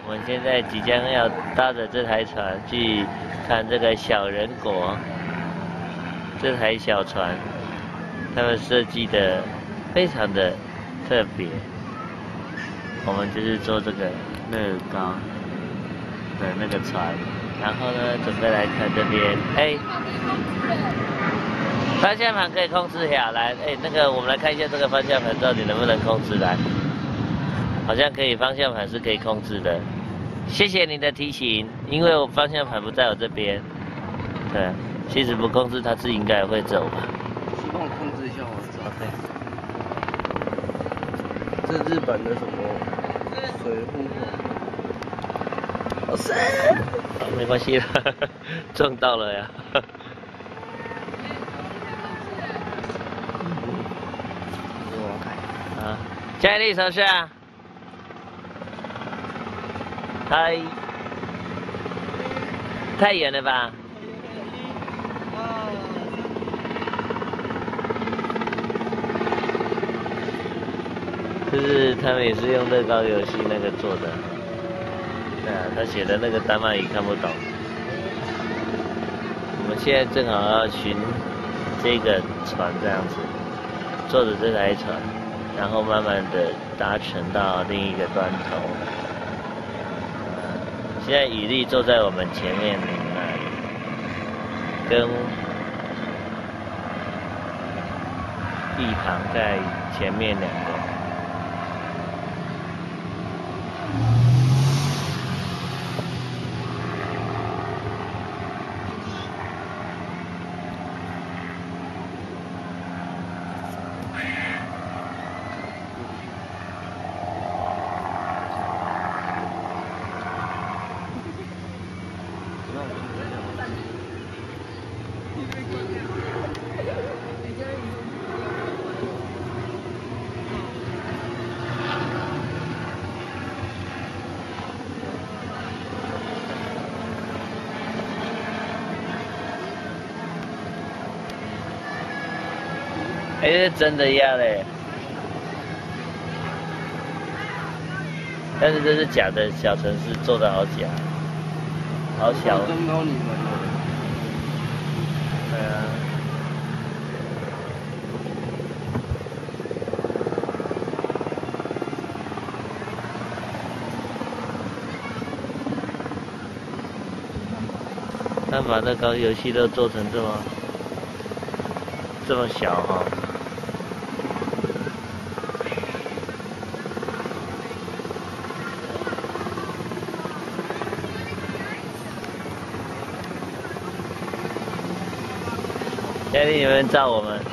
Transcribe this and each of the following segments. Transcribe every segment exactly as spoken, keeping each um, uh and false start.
我们现在即将要搭着这台船去看这个小人国。这台小船，他们设计的非常的特别。我们就是坐这个乐高的那个船，然后呢，准备来看这边。哎，方向盘可以控制下来。哎，那个我们来看一下这个方向盘到底能不能控制来。好像可以，方向盘是可以控制的。谢谢你的提醒，因为我方向盘不在我这边。对，其实不控制它自己应该也会走吧。 你帮我控制一下我走。 OK。 这是日本的什么水户？好深。 好，没关系了，撞到了呀。啊，加力手势啊！太太远了吧？就是他们也是用乐高游戏那个做的，对啊，他写的那个丹麦语看不懂。我们现在正好要寻这个船这样子，坐着这台船，然后慢慢的搭乘到另一个端头。现在雨莉坐在我们前面那里，跟一旁在前面两个。哎，是真的压嘞，但是这是假的小城市，做的好假，好小。 刚刚你们了。 对啊。他把乐高游戏都做成这么这么小哈。嘉丽，你们照我们。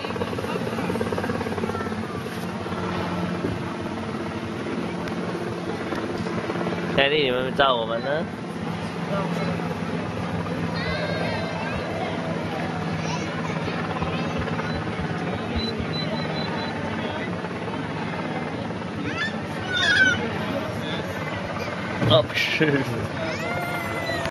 嘉丽，你们照我们呢？哦，不是。